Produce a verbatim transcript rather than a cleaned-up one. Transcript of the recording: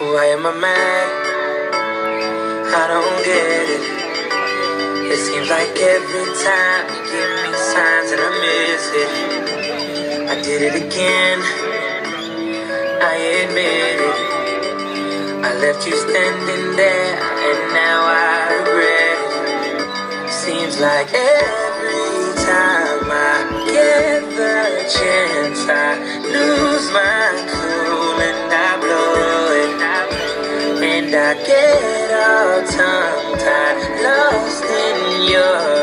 Why am I mad? I don't get it. It seems like every time you give me signs and I miss it. I did it again, I admit it. I left you standing there and now I regret it. Seems like every time I get the chance I lose my cool and I blow it. And I get all tongue-tied, lost in your